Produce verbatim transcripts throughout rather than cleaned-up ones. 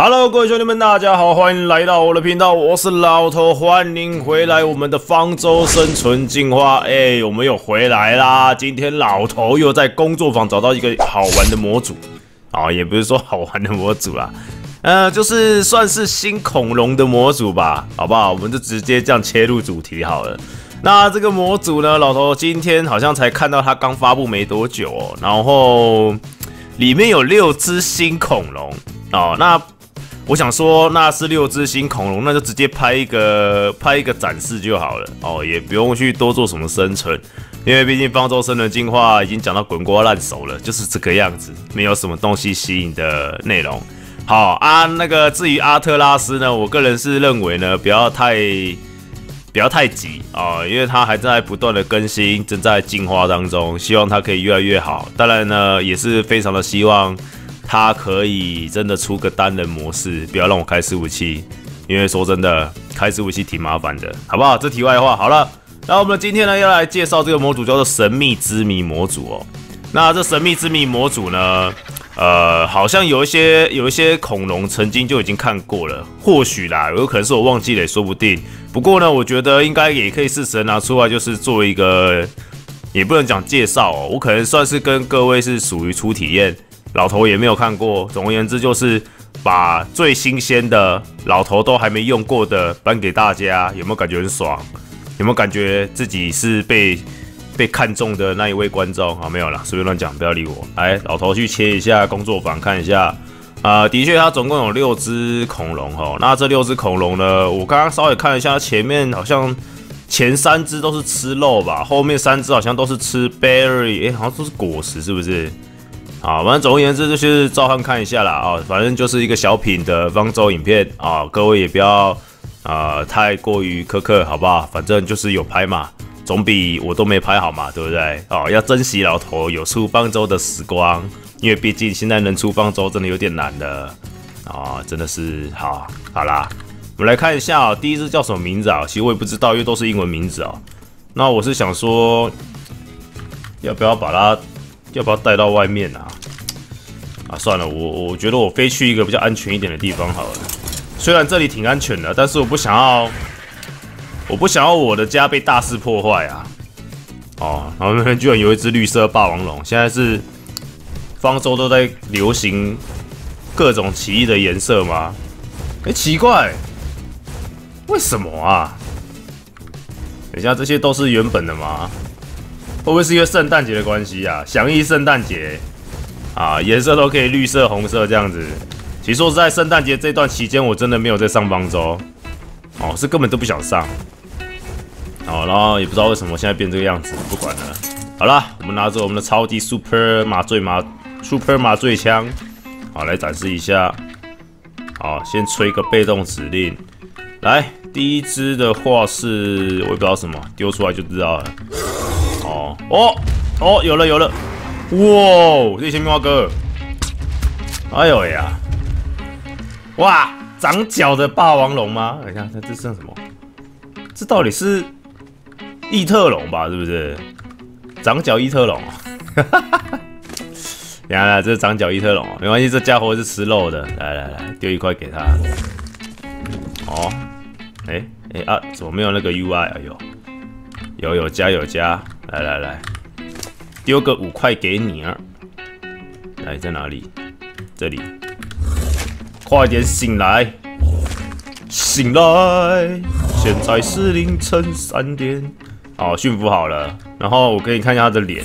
Hello， 各位兄弟们，大家好，欢迎来到我的频道，我是老头，欢迎回来我们的方舟生存进化。哎、欸，我们又回来啦！今天老头又在工作坊找到一个好玩的模组啊、哦，也不是说好玩的模组啦，呃，就是算是新恐龙的模组吧，好不好？我们就直接这样切入主题好了。那这个模组呢，老头今天好像才看到它刚发布没多久哦，然后里面有六只新恐龙哦，那。我想说，那是六只新恐龙，那就直接拍一个拍一个展示就好了哦，也不用去多做什么生存，因为毕竟方舟生存进化已经讲到滚瓜烂熟了，就是这个样子，没有什么东西吸引的内容。好啊，那个至于阿特拉斯呢，我个人是认为呢，不要太不要太急啊、哦，因为它还在不断的更新，正在进化当中，希望它可以越来越好。当然呢，也是非常的希望。他可以真的出个单人模式，不要让我开伺服器，因为说真的，开伺服器挺麻烦的，好不好？这题外话，好了，那我们今天呢要来介绍这个模组，叫做神秘之谜模组哦。那这神秘之谜模组呢，呃，好像有一些有一些恐龙曾经就已经看过了，或许啦，有可能是我忘记了，也说不定。不过呢，我觉得应该也可以适时拿出来，就是做一个，也不能讲介绍哦，我可能算是跟各位是属于初体验。老头也没有看过，总而言之就是把最新鲜的老头都还没用过的搬给大家，有没有感觉很爽？有没有感觉自己是被被看中的那一位观众？啊，没有啦，随便乱讲，不要理我。来，老头去切一下工作坊看一下，啊、呃，的确它总共有六只恐龙哦。那这六只恐龙呢，我刚刚稍微看了一下，前面好像前三只都是吃肉吧，后面三只好像都是吃 berry， 哎、欸，好像都是果实，是不是？好，反正总而言之就是照看看一下啦啊、哦，反正就是一个小品的方舟影片啊、哦，各位也不要啊、呃、太过于苛刻，好不好？反正就是有拍嘛，总比我都没拍好嘛，对不对？哦，要珍惜老头有出方舟的时光，因为毕竟现在能出方舟真的有点难了啊、哦，真的是好，好啦，我们来看一下、哦、第一只叫什么名字啊？其实我也不知道，因为都是英文名字哦。那我是想说，要不要把它？要不要带到外面啊？啊，算了，我我觉得我飞去一个比较安全一点的地方好了。虽然这里挺安全的，但是我不想要，我不想要我的家被大肆破坏啊！哦，然后那边居然有一只绿色霸王龙，现在是方舟都在流行各种奇异的颜色吗？哎、欸，奇怪，为什么啊？等一下，这些都是原本的吗？会不会是因为圣诞节的关系啊？响应圣诞节啊，颜色都可以绿色、红色这样子。其实说实在，圣诞节这段期间我真的没有在上方舟，哦，是根本都不想上。哦，然后也不知道为什么现在变这个样子，不管了。好啦，我们拿着我们的超级 Super 麻醉麻 Super 麻醉枪，好来展示一下。好，先吹个被动指令。来，第一只的话是我也不知道什么，丢出来就知道了。哦哦哦，有了有了，哇！这些棉花哥，哎呦呀，哇！长角的霸王龙吗？等一下，这是什么？这到底是异特龙吧？是不是？长角异特龙啊！哈哈哈哈！等下来，这是长角异特龙啊，没关系，这家伙是吃肉的。来来来，丢一块给他。哦，哎、欸、哎、欸、啊，怎么没有那个 U I 啊？有有有加有加。来来来，丢个五块给你啊！来，在哪里？这里，快点醒来，醒来！现在是凌晨三点。好，驯服好了，然后我给你看一下他的脸。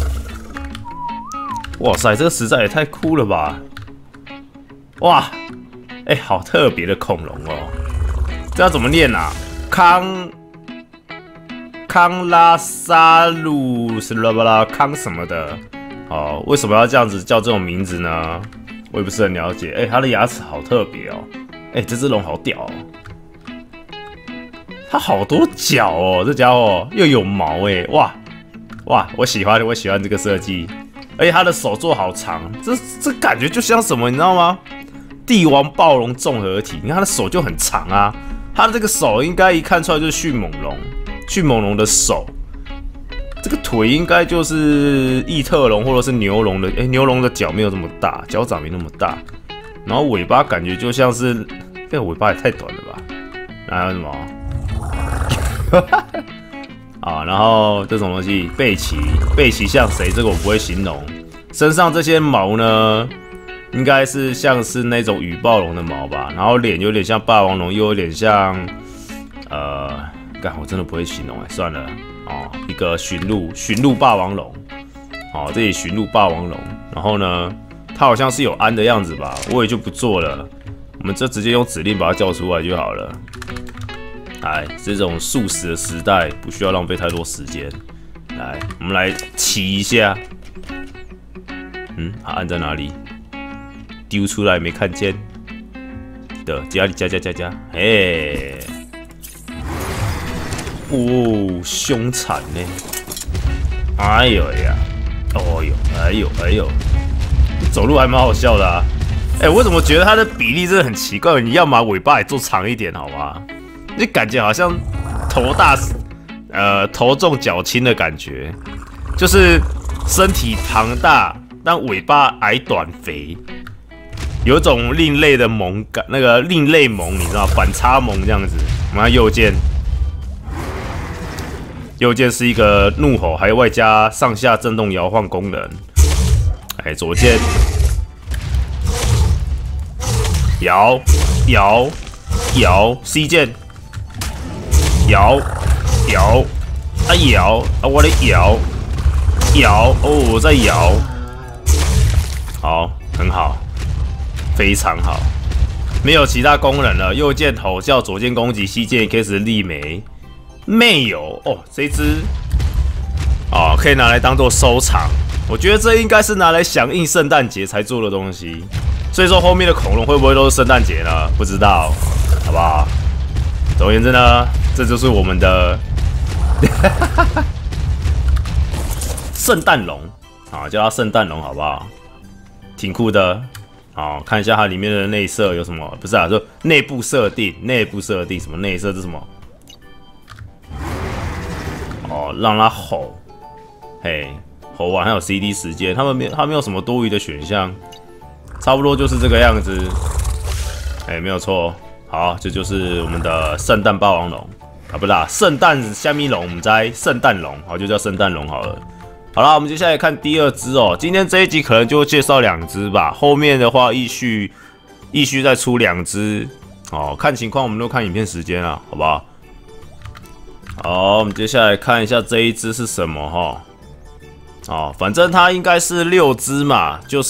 哇塞，这个实在也太酷了吧！哇，哎、欸，好特别的恐龙哦！这要怎么念啊？康。康拉萨鲁是啦吧啦康什么的哦？为什么要这样子叫这种名字呢？我也不是很了解。哎、欸，它的牙齿好特别哦。哎、欸，这只龙好屌哦，它好多角哦，这家伙又有毛哎，哇哇，我喜欢我喜欢这个设计，而且它的手做好长，这这感觉就像什么，你知道吗？帝王暴龙综合体，你看它的手就很长啊，它的这个手应该一看出来就是迅猛龙。迅猛龙的手，这个腿应该就是异特龙或者是牛龙的，哎、欸，牛龙的脚没有这么大，脚掌没那么大， 然后尾巴感觉就像是，这个尾巴也太短了吧？还有什么？啊，然后这种东西，背鳍，背鳍像谁？这个我不会形容。身上这些毛呢，应该是像是那种羽暴龙的毛吧。然后脸有点像霸王龙，又有点像，呃，干，我真的不会形容哎，算了哦，一个驯鹿，驯鹿霸王龙，哦，这里驯鹿霸王龙。然后呢，它好像是有鞍的样子吧，我也就不做了，我们就直接用指令把它叫出来就好了。来，这种速食的时代，不需要浪费太多时间。来，我们来骑一下。嗯，它按在哪里？丢出来没看见的，加加加加加，嘿，哦，凶残呢！哎呦呀，哦呦，哎呦哎呦，走路还蛮好笑的啊。哎、欸，我怎么觉得它的比例真的很奇怪？你要把尾巴也做长一点，好吗？就感觉好像头大，呃，头重脚轻的感觉，就是身体庞大，但尾巴矮短肥，有种另类的萌感，那个另类萌，你知道，反差萌这样子。我们看右键，右键是一个怒吼，还有外加上下震动摇晃功能。哎，左键，摇摇摇 ，C 键。摇摇啊摇啊！我的摇摇哦，我在摇，好，很好，非常好，没有其他功能了。右键吼叫，左键攻击，西键开始立眉，没有哦。这只哦，可以拿来当做收藏。我觉得这应该是拿来响应圣诞节才做的东西。所以说后面的恐龙会不会都是圣诞节呢？不知道，好不好？总而言之呢，这就是我们的圣诞龙啊，叫它圣诞龙好不好？挺酷的。好，看一下它里面的内设有什么？不是啊，就内部设定，内部设定什么内设？这是什么？哦，让它吼，嘿，吼完还有 C D 时间，他们没它没有什么多余的选项，差不多就是这个样子。哎，没有错。好，这就是我们的圣诞霸王龙啊，不是啊，圣诞虾米龙，我们在圣诞龙，好，就叫圣诞龙好了。好啦，我们接下来看第二只哦。今天这一集可能就介绍两只吧，后面的话继续继续再出两只哦，看情况，我们都看影片时间啊，好不好？好，我们接下来看一下这一只是什么哈？哦，反正它应该是六只嘛，就是。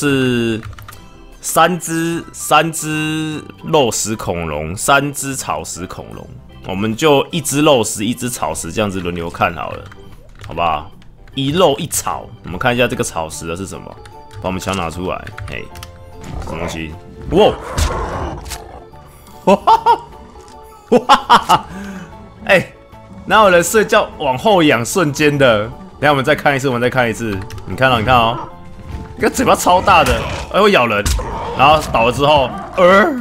三只三只肉食恐龙，三只草食恐龙，我们就一只肉食，一只草食，这样子轮流看好了，好不好？一肉一草，我们看一下这个草食的是什么，把我们枪拿出来，嘿，什么东西？哇！哇哈哈！哇哈哈！哎，哪有人睡觉往后仰瞬间的？等一下我们再看一次，我们再看一次，你看到、哦？你看哦，这个嘴巴超大的，哎，会咬人。然后倒了之后，呃，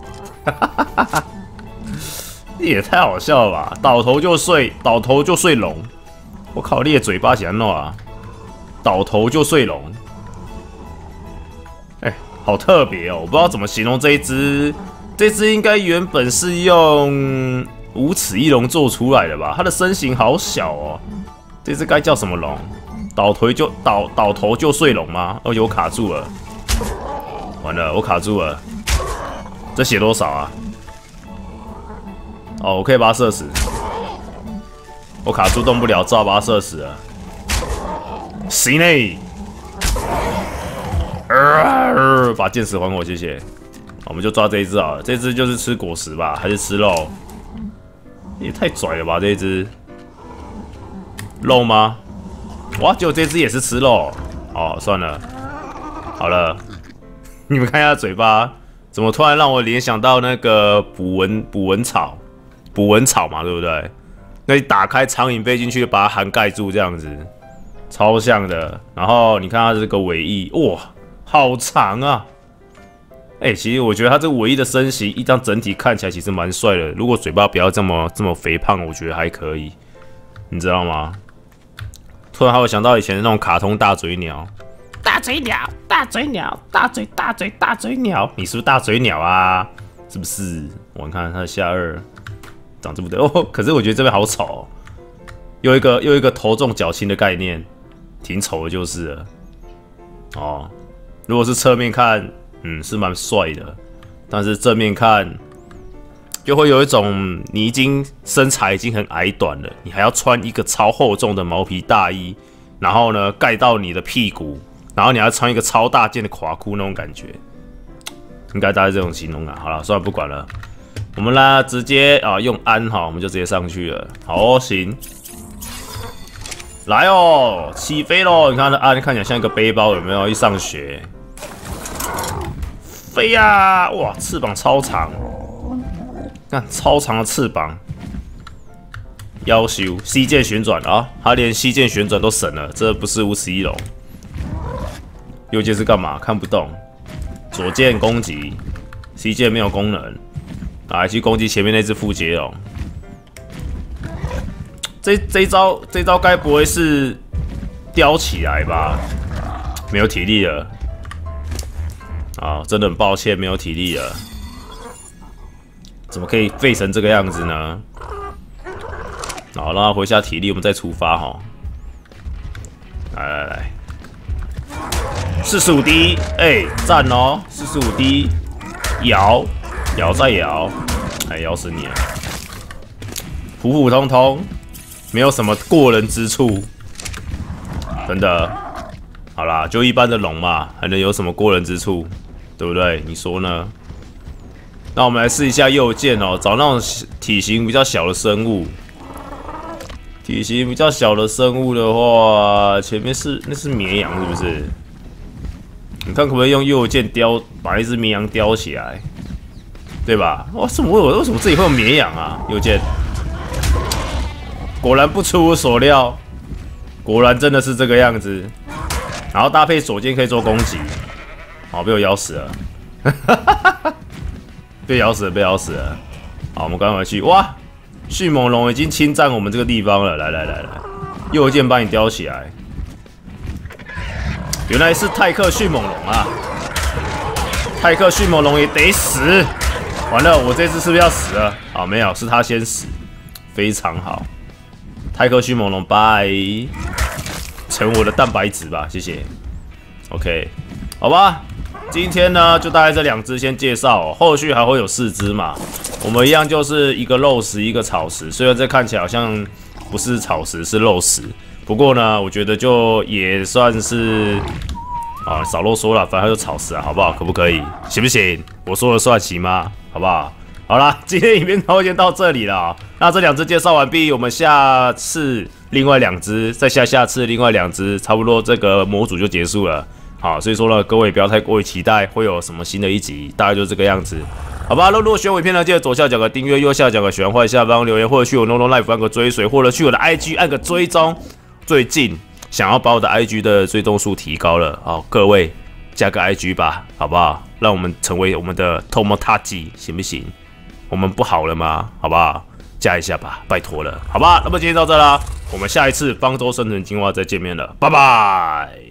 也太好笑了吧！倒头就睡，倒头就睡龙。我靠，你的嘴巴是怎样啊？倒头就睡龙，哎、欸，好特别哦！我不知道怎么形容这一只，这只应该原本是用无齿翼龙做出来的吧？它的身形好小哦。这只该叫什么龙？倒头就倒倒头就睡龙吗？而且我卡住了。完了，我卡住了。这血多少啊？哦，我可以把它射死。我卡住动不了，只好把它射死了。行嘞！呃，把剑齿还我，谢谢。我们就抓这一只好了。这只就是吃果实吧，还是吃肉？也太拽了吧，这一只。肉吗？哇，结果这只也是吃肉。哦，算了，好了。你们看一下嘴巴，怎么突然让我联想到那个捕蚊捕蚊草，捕蚊草嘛，对不对？那你打开苍蝇飞进去，把它涵盖住，这样子，超像的。然后你看它这个尾翼，哇，好长啊！哎、欸，其实我觉得它这个尾翼的身形，一张整体看起来其实蛮帅的。如果嘴巴不要这么这么肥胖，我觉得还可以，你知道吗？突然还有想到以前的那种卡通大嘴鸟。 大嘴鸟，大嘴鸟，大嘴大嘴大嘴鸟，你是不是大嘴鸟啊？是不是？我看它的下颚长这么对哦，可是我觉得这边好丑、哦，又一个又一个头重脚轻的概念，挺丑的，就是了。哦，如果是侧面看，嗯，是蛮帅的，但是正面看，就会有一种你已经身材已经很矮短了，你还要穿一个超厚重的毛皮大衣，然后呢盖到你的屁股，然后你还穿一个超大件的垮裤那种感觉，应该大概这种形容啊。好了，算了，不管了，我们啦直接啊用安哈，我们就直接上去了。好、哦，行。来哦，起飞喽！你看它安看起来像一个背包，有没有？一上学，飞呀、啊！哇，翅膀超长，看超长的翅膀，要求 C 键旋转啊！它连 C 键旋转都省了，这不是无齿翼龙。右键是干嘛？看不懂。左键攻击 ，C 键没有功能，来去攻击前面那只副节龙。这这一招，这一招该不会是叼起来吧？没有体力了，啊，真的很抱歉，没有体力了。怎么可以废成这个样子呢？好，让他回下体力，我们再出发哈。来来来，四十五滴，哎，赞哦，四十五滴，摇，摇再摇，哎，摇死你了，普普通通。没有什么过人之处，真的。好啦，就一般的龙嘛，还能有什么过人之处，对不对？你说呢？那我们来试一下右键哦，找那种体型比较小的生物。体型比较小的生物的话，前面是那是绵羊是不是？你看可不可以用右键叼把一只绵羊叼起来，对吧？为什么我为什么这里会有绵羊啊？右键。果然不出我所料，果然真的是这个样子。然后搭配左键可以做攻击，好，被我咬死了，被咬死了，被咬死了。好，我们赶快回去。哇，迅猛龙已经侵占我们这个地方了。来来来来，右键把你叼起来。原来是泰克迅猛龙啊！泰克迅猛龙也得死。完了，我这只是不是要死了？好，没有，是他先死，非常好。泰克迅猛龙，拜，成我的蛋白质吧，谢谢。OK， 好吧，今天呢就大概这两只先介绍、哦，后续还会有四只嘛。我们一样就是一个肉食，一个草食，虽然这看起来好像不是草食，是肉食，不过呢，我觉得就也算是啊，少啰嗦了，反正就草食啊，好不好？可不可以？行不行？我说了算行吗？好不好？好啦，今天影片就先到这里了。那这两只介绍完毕，我们下次另外两只，再下下次另外两只，差不多这个模组就结束了。好，所以说呢，各位不要太过于期待会有什么新的一集，大概就是这个样子。好吧，那如果喜欢我影片呢，记得左下角个订阅，右下角个喜欢，或者下方留言，或者去我 No No Life 按个追随，或者去我的 I G 按个追踪。最近想要把我的 I G 的追踪数提高了，好，各位加个 I G 吧，好不好？让我们成为我们的 Tomotachi， 行不行？我们不好了吗？好不好？加一下吧，拜托了，好吧？那么今天到这啦，我们下一次方舟生存进化再见面了，拜拜。